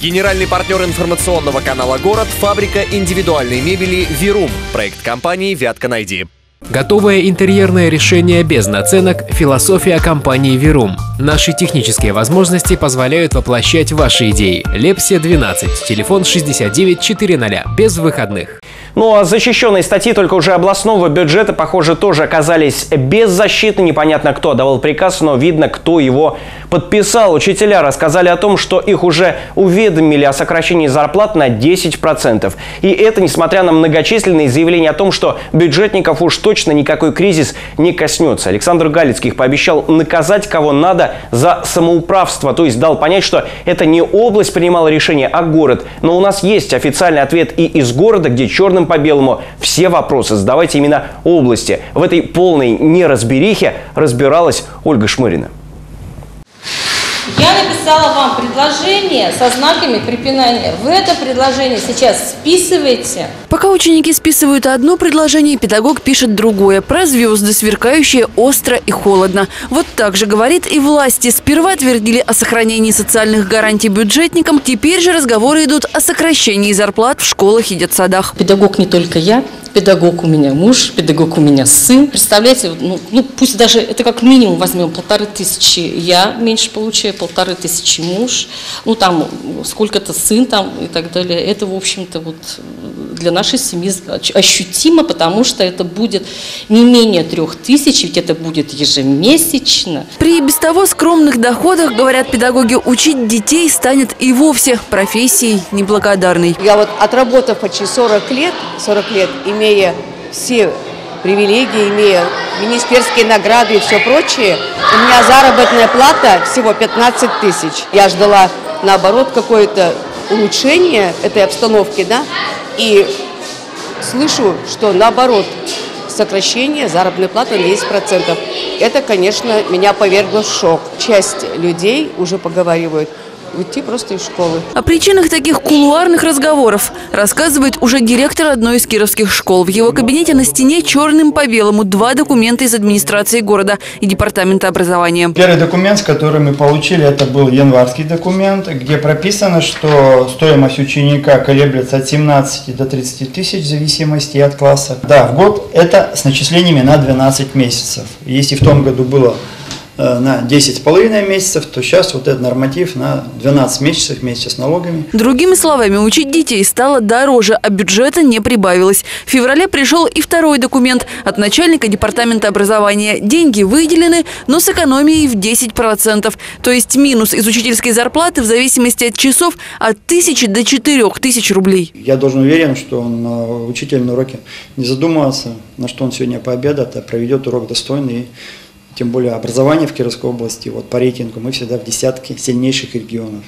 Генеральный партнер информационного канала «Город» – фабрика индивидуальной мебели «Вирум». Проект компании «Вятка Найди». Готовое интерьерное решение без наценок – философия компании «Вирум». Наши технические возможности позволяют воплощать ваши идеи. Лепсия 12, телефон 69 400, без выходных. Ну а защищенные статьи только уже областного бюджета, похоже, тоже оказались без защиты. Непонятно, кто давал приказ, но видно, кто его подписал. Учителя рассказали о том, что их уже уведомили о сокращении зарплат на 10%. И это несмотря на многочисленные заявления о том, что бюджетников уж точно никакой кризис не коснется. Александр Галицких пообещал наказать кого надо за самоуправство. То есть дал понять, что это не область принимала решение, а город. Но у нас есть официальный ответ и из города, где черным по белому все вопросы задавайте именно области. В этой полной неразберихе разбиралась Ольга Шмырина. Я написала вам предложение со знаками препинания. Вы это предложение сейчас списываете. Пока ученики списывают одно предложение, педагог пишет другое. Про звезды, сверкающие остро и холодно. Вот так же говорит и власти. Сперва твердили о сохранении социальных гарантий бюджетникам. Теперь же разговоры идут о сокращении зарплат в школах и детсадах. Педагог не только я. Педагог у меня муж, педагог у меня сын. Представляете, ну пусть даже это как минимум возьмем 1500 я меньше получаю, 1500 муж, ну там сколько-то сын там и так далее. Это, в общем-то, вот для нашей семьи ощутимо, потому что это будет не менее 3000, ведь это будет ежемесячно. При без того скромных доходах, говорят педагоги, учить детей станет и вовсе профессией неблагодарной. Я вот отработав почти 40 лет, имея все привилегии, имея министерские награды и все прочее, у меня заработная плата всего 15 000. Я ждала, наоборот, какое-то улучшение этой обстановки, да, и слышу, что наоборот, сокращение заработной платы на 10%. Это, конечно, меня повергло в шок. Часть людей уже поговаривают уйти просто из школы. О причинах таких кулуарных разговоров рассказывает уже директор одной из кировских школ. В его кабинете на стене черным по белому 2 документа из администрации города и департамента образования. Первый документ, который мы получили, это был январский документ, где прописано, что стоимость ученика колеблется от 17 до 30 тысяч в зависимости от класса. Да, в год это с начислениями на 12 месяцев. Если в том году было на 10,5 месяцев, то сейчас вот этот норматив на 12 месяцев вместе с налогами. Другими словами, учить детей стало дороже, а бюджета не прибавилось. В феврале пришел и второй документ от начальника департамента образования. Деньги выделены, но с экономией в 10%. То есть минус из учительской зарплаты в зависимости от часов от 1000 до 4000 рублей. Я должен уверен, что учитель на уроке не задумывается, на что он сегодня пообедает, а проведет урок достойный. Тем более образование в Кировской области, вот по рейтингу, мы всегда в десятке сильнейших регионов.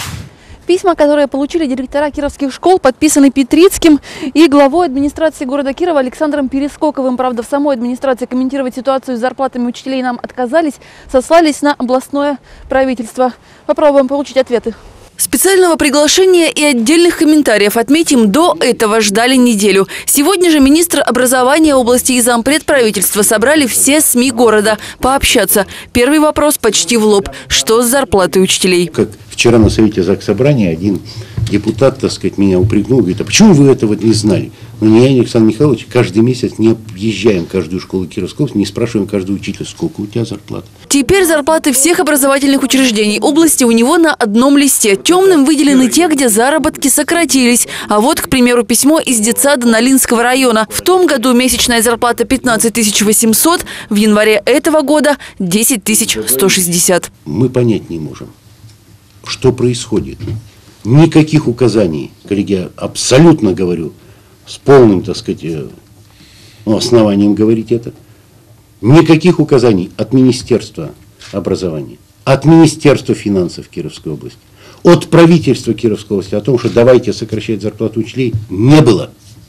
Письма, которые получили директора кировских школ, подписаны Петрицким и главой администрации города Кирова Александром Перескоковым. Правда, в самой администрации комментировать ситуацию с зарплатами учителей нам отказались, сослались на областное правительство. Попробуем получить ответы. Специального приглашения и отдельных комментариев, отметим, до этого ждали неделю. Сегодня же министр образования области и зампред правительства собрали все СМИ города пообщаться. Первый вопрос почти в лоб. Что с зарплатой учителей? Как вчера на совете Заксобрания один депутат, так сказать, меня упрекнул, говорит, а почему вы этого не знали? Но я, Александр Михайлович, каждый месяц не объезжаем каждую школу Кировской области, не спрашиваем каждого учителя, сколько у тебя зарплата. Теперь зарплаты всех образовательных учреждений области у него на одном листе. Темным выделены те, где заработки сократились. А вот, к примеру, письмо из детсада Налинского района. В том году месячная зарплата 15 800, в январе этого года 10 160. Мы понять не можем, что происходит. Никаких указаний, коллеги, я абсолютно говорю, с полным, так сказать, основанием говорить это. Никаких указаний от Министерства образования, от Министерства финансов Кировской области, от правительства Кировской области о том, что давайте сокращать зарплату учителей, не было.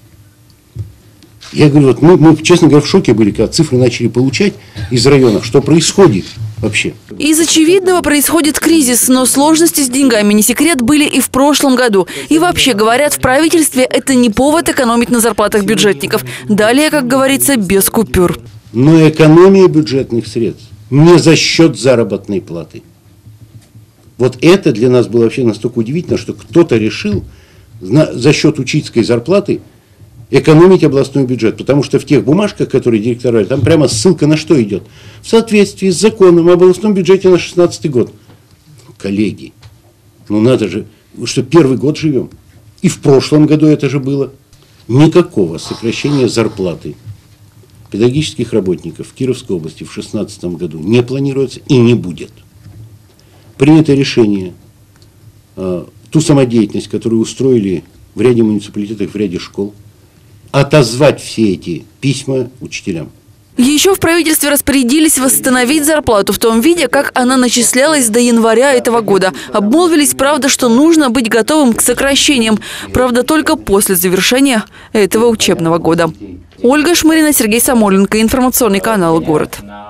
Я говорю, вот мы, честно говоря, в шоке были, когда цифры начали получать из районов, что происходит вообще. Из очевидного происходит кризис, но сложности с деньгами, не секрет, были и в прошлом году. И вообще, говорят, в правительстве это не повод экономить на зарплатах бюджетников. Далее, как говорится, без купюр. Но экономия бюджетных средств не за счет заработной платы. Вот это для нас было вообще настолько удивительно, что кто-то решил за счет учительской зарплаты экономить областной бюджет. Потому что в тех бумажках, которые директора, там прямо ссылка на что идет. В соответствии с законом об областном бюджете на 2016 год. Коллеги, ну надо же, что первый год живем. И в прошлом году это же было. Никакого сокращения зарплаты педагогических работников в Кировской области в 2016 году не планируется и не будет. Принято решение ту самодеятельность, которую устроили в ряде муниципалитетов, в ряде школ, отозвать все эти письма учителям. Еще в правительстве распорядились восстановить зарплату в том виде, как она начислялась до января этого года. Обмолвились, правда, что нужно быть готовым к сокращениям. Правда, только после завершения этого учебного года. Ольга Шмырина, Сергей Самойленко. Информационный канал «Город».